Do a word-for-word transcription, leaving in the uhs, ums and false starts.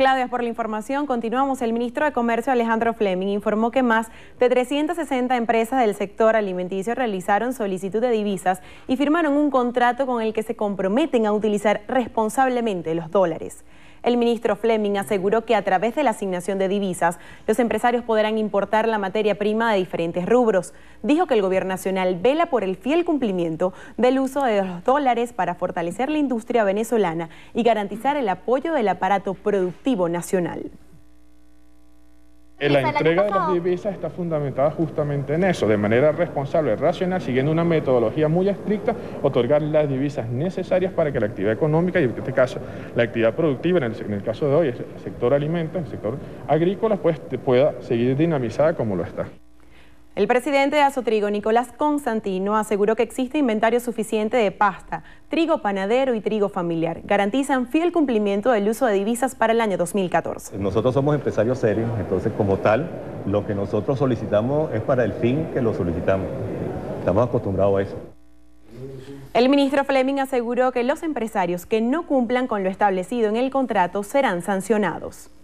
Claudia, por la información. Continuamos. El ministro de Comercio, Alejandro Fleming, informó que más de trescientas sesenta empresas del sector alimenticio realizaron solicitud de divisas y firmaron un contrato con el que se comprometen a utilizar responsablemente los dólares. El ministro Fleming aseguró que a través de la asignación de divisas, los empresarios podrán importar la materia prima de diferentes rubros. Dijo que el gobierno nacional vela por el fiel cumplimiento del uso de los dólares para fortalecer la industria venezolana y garantizar el apoyo del aparato productivo nacional. La entrega de las divisas está fundamentada justamente en eso, de manera responsable, racional, siguiendo una metodología muy estricta, otorgar las divisas necesarias para que la actividad económica, y en este caso la actividad productiva, en el, en el caso de hoy, el sector alimentos, el sector agrícola, pues pueda seguir dinamizada como lo está. El presidente de Asotrigo, Nicolás Constantino, aseguró que existe inventario suficiente de pasta, trigo panadero y trigo familiar. Garantizan fiel cumplimiento del uso de divisas para el año dos mil catorce. Nosotros somos empresarios serios, entonces como tal, lo que nosotros solicitamos es para el fin que lo solicitamos. Estamos acostumbrados a eso. El ministro Fleming aseguró que los empresarios que no cumplan con lo establecido en el contrato serán sancionados.